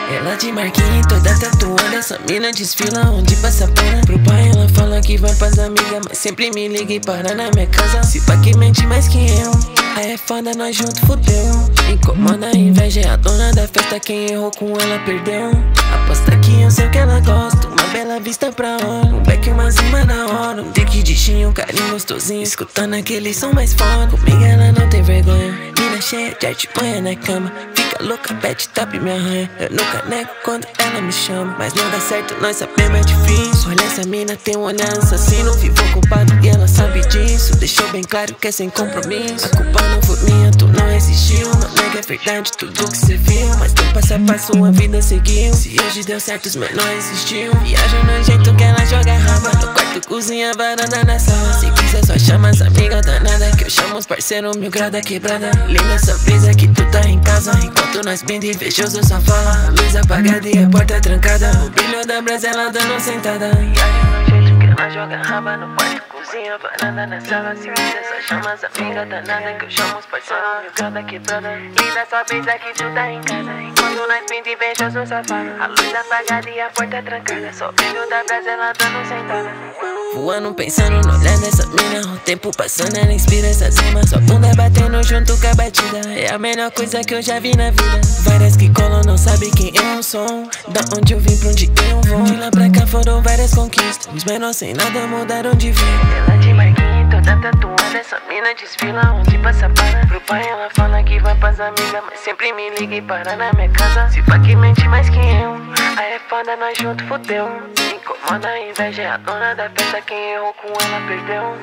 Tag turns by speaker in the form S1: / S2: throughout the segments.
S1: Ela de marquinha toda tatuada, essa mina desfila onde passa a pena. Pro pai ela fala que vai pras amigas, mas sempre me liga e para na minha casa. Se pá que mente mais que eu, aí é foda, nós junto fudeu. Incomoda a inveja, é a dona da festa, quem errou com ela perdeu. Aposta que eu sei o que ela gosta, uma bela vista pra hora, um beck, uma cima na hora, um dick de chinho, um carinho gostosinho, escutando aquele som mais foda. Comigo ela não tem vergonha, mina cheia de arte, põe na cama. Fica louca, pede top, me arranha. Eu nunca nego quando ela me chama, mas não dá certo, nós sabemos é difícil. Olha, essa mina tem um olhar assassino, vivo ocupado e ela sabe disso. Deixou bem claro que é sem compromisso. A culpa não foi minha, tu não existiu. Não nega, é verdade tudo que cê viu, mas tem passo a passo, uma vida seguiu. Se hoje deu certo, os meus não existiu. Viaja no jeito que ela joga raba, no quarto, cozinha, varanda, na sala. Se quiser só chama as amigas danada, que eu chamo os parceiros, mil grau da quebrada. Linda essa brisa que tu tá em casa, enquanto nós bem de invejoso só fala. A luz apagada e a porta trancada, o brilho da brasa ela dando sentada. Viaja no jeito que ela joga raba, no quarto, cozinha, varanda, na sala. Se quiser só chama as amigas danada, que eu chamo os parceiros, mil grau da quebrada. Linda essa brisa que tu tá em casa, enquanto nós bem de invejoso só fala. A luz apagada e a porta trancada, só o brilho da brasa ela dando sentada. Voando pensando no olhar dessa mina, o tempo passando ela inspira essa zima. Sua bunda batendo junto com a batida, é a melhor coisa que eu já vi na vida. Várias que colam, não sabe quem eu sou, da onde eu vim, pra onde eu vou. De lá pra cá foram várias conquistas, os menores sem nada mudaram de vida. Ela de marquinha toda tatuada, essa mina desfila onde passa para. Pro pai ela fala que vai pras amigas, mas sempre me liga e para na minha casa. Se pá que mente mais que eu, aí é foda, nós junto fudeu. Incomoda a inveja, é a dona da festa, quem errou com ela perdeu.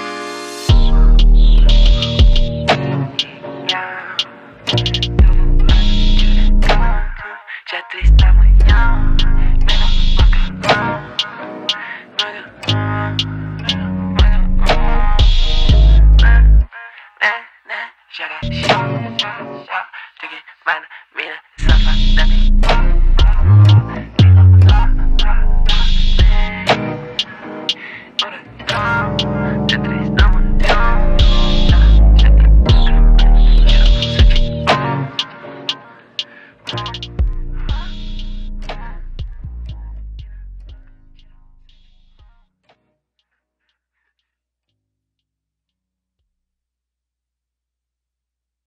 S1: Já 3 da manhã, joga,